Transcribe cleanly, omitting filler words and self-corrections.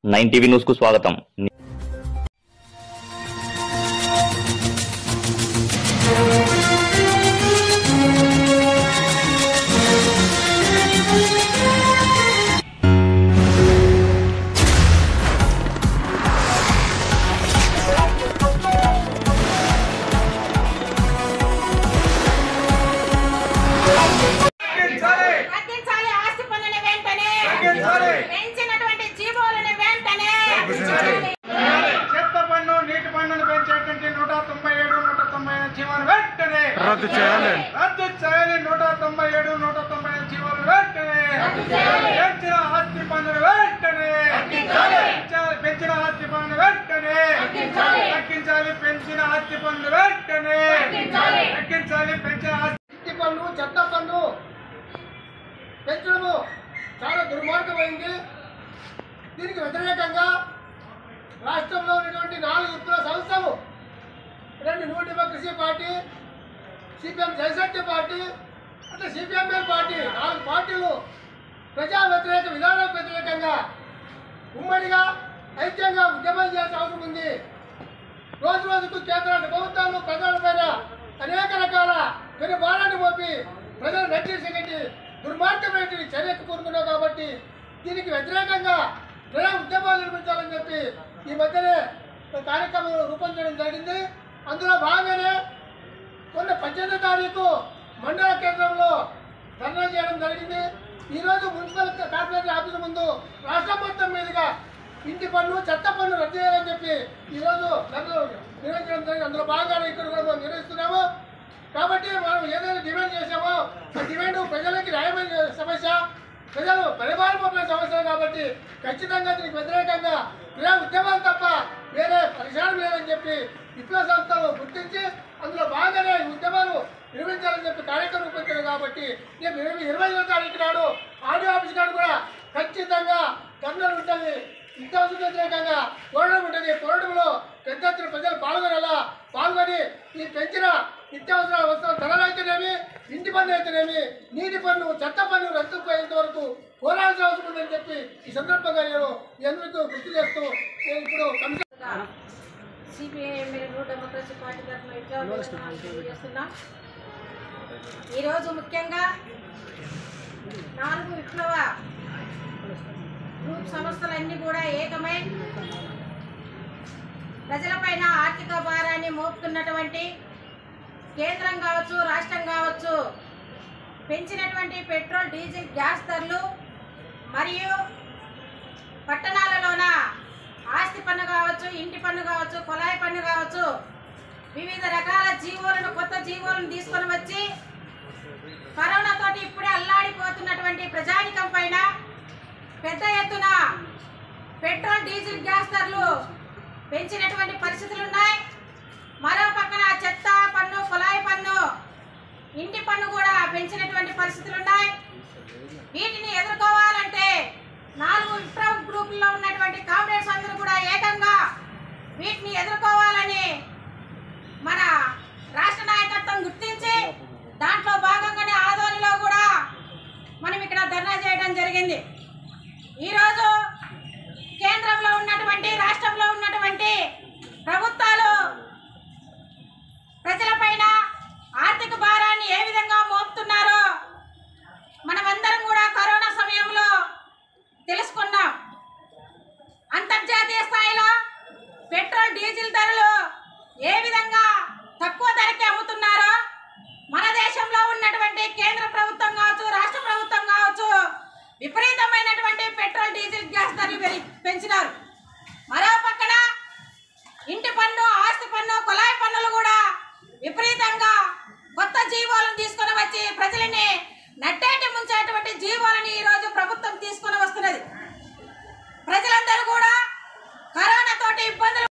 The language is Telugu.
9 టీవీ న్యూస్ కు స్వాగతం। రద్దు చేయాలి 197 190 జీవోలు వెంటనే పెంచిన ఆస్తి పన్నులు వెంటనే పెంచిన ఆస్తి పన్నులు వెంటనే తగ్గించాలి పెంచిన ఆస్తి పన్నులు వెంటనే తగ్గించాలి పెంచిన ఆస్తి పన్ను చెత్త పన్ను పెంచడము చాలా దుర్మార్గమైంది। దీనికి వ్యతిరేకంగా రాష్ట్రంలో ఉన్నటువంటి 4 విప్లవ సంస్థలు, 2 new democracy party, CPM Jayashakti party, అంటే సిపిఎంఎల్ పార్టీ, 4 పార్టీలు ప్రజా వ్యతిరేక విధానాలకు వ్యతిరేకంగా ఉమ్మడిగా ఐక్యంగా ఉద్యమం చేయాల్సిన అవసరం ఉంది। రోజు రోజుకు కేంద్ర ప్రభుత్వాలు ప్రజలపైన అనేక రకాల పెను భారాన్ని మోపి ప్రజలు నటించగట్టి దుర్మార్గమైన చర్యకు కోరుకున్నాం కాబట్టి దీనికి వ్యతిరేకంగా ప్రజా ఉద్యమాలు నిర్మించాలని చెప్పి ఈ మధ్యనే కార్యక్రమం రూపొందించడం జరిగింది। అందులో భాగంగానే మొన్న 18వ తారీఖు మండల కేంద్రంలో ధర్నా చేయడం జరిగింది। ఈరోజు మున్సిపల్ కార్పొరేషన్ ఆఫీసు ముందు రాష్ట్రం మొత్తం మీదుగా ఇంటి పన్ను చెత్త పన్ను రద్దు చేయాలని చెప్పి ఈరోజు ధర్నా నిర్వహించడం జరిగింది। అందులో భాగంగా ఇక్కడ కూడా మనం నిర్వహిస్తున్నాము। కాబట్టి మనం ఏదైతే డిమాండ్ చేసామో ఆ డిమాండ్ ప్రజలకి న్యాయమైన సమస్య, ప్రజలు పరిపాలన సమస్య కాబట్టి ఖచ్చితంగా దీనికి వ్యతిరేకంగా ప్రజా ఉద్యమాలు తప్ప వేరే పరిష్కారం లేదని చెప్పి విప్లవ సంస్థలు గుర్తించి అందులో భాగంగానే ఉద్యమాలు నిర్వహించాలని చెప్పి కార్యక్రమం రూపొందించారు కాబట్టి రేపు 25వ తారీఖు నాడు ఆడియో ఆఫీస్ నాడు కూడా ఖచ్చితంగా ధర్నాలు ఉంటుంది, నిత్యావసర వ్యతిరేకంగా పోరాటం ఉంటుంది। పోరాటంలో పెద్ద ఎత్తున ప్రజలు పాల్గొని ఈ పెంచిన నిత్యావసర వస్తువుల ధరలు అయితేనేమి, ఇంటి పన్ను అయితేనేమి, నీటి పన్ను చెత్త పన్ను రద్దు పోయేంత వరకు పోరాడాల్సిన అవసరం ఉందని చెప్పి ఈ సందర్భంగా నేను ఎందుకు గుర్తు చేస్తూ నేను ఇప్పుడు సిపిఐఎంఎల్ న్యూ డెమోక్రసీ పార్టీ తరఫున చేస్తున్నాం। ఈరోజు ముఖ్యంగా 4 విప్లవ గ్రూప్ సంస్థలన్నీ కూడా ఏకమై ప్రజలపైన ఆర్థిక భారాన్ని మోపుతున్నటువంటి కేంద్రం కావచ్చు, రాష్ట్రం కావచ్చు, పెంచినటువంటి పెట్రోల్, డీజిల్, గ్యాస్ ధరలు మరియు పట్టణాలలోన ఆస్తి పన్ను కావచ్చు, ఇంటి పన్ను కావచ్చు, కుళాయి పన్ను కావచ్చు, వివిధ రకాల జీవోలను, కొత్త జీవోలను తీసుకొని వచ్చి కరోనాతోటి ఇప్పుడే అల్లాడిపోతున్నటువంటి ప్రజానికం పైన పెద్ద ఎత్తున పెట్రోల్, డీజిల్, గ్యాస్ ధరలు పెంచినటువంటి పరిస్థితులు ఉన్నాయి। మరో పక్కన చెత్త పన్ను, కుళాయి పన్ను, ఇంటి పన్ను కూడా పెంచినటువంటి పరిస్థితులు ఉన్నాయి। వీటిని ఎదుర్కోవాలంటే 4 విప్లవ గ్రూపుల్లో ఉన్నటువంటి కామ్రేడ్స్ అందరూ కూడా ఏకంగా వీటిని ఎదుర్కోవాలని మన రాష్ట్ర నాయకత్వం గుర్తించి దాంట్లో భాగంగానే ఆదోనిలో కూడా మనం ఇక్కడ ధర్నా చేయడం జరిగింది। ఈరోజు కేంద్రంలో ఉన్నటువంటి, రాష్ట్రంలో ఉన్నటువంటి ప్రభుత్వాలు ప్రజలపైన ఆర్థిక భారాన్ని ఏ విధంగా మోపుతున్నారో మనమందరం కూడా కరోనా సమయంలో తెలుసుకున్నాం। అంతర్జాతీయ స్థాయిలో పెట్రోల్, డీజిల్ ధరలు ఏ విధంగా తక్కువ ధరకే అమ్ముతున్నారో మన దేశంలో ఉన్నటువంటి కేంద్ర ప్రభుత్వం కావచ్చు, రాష్ట్ర ప్రభుత్వం కావచ్చు విపరీతమైనటువంటి పెట్రోల్, డీజిల్, గ్యాస్ ధరలు పెంచినారు। మరో పక్కన ఇంటి పన్ను, ఆస్తి పన్ను, కుళాయి పన్నులు కూడా విపరీతంగా కొత్త జీవోలను తీసుకొని వచ్చి ప్రజలని నట్టేటి ముంచేటువంటి జీవోలని ఈరోజు ప్రభుత్వం తీసుకొని వస్తున్నది। ప్రజలందరూ కూడా కరోనా తోటి ఇబ్బందులు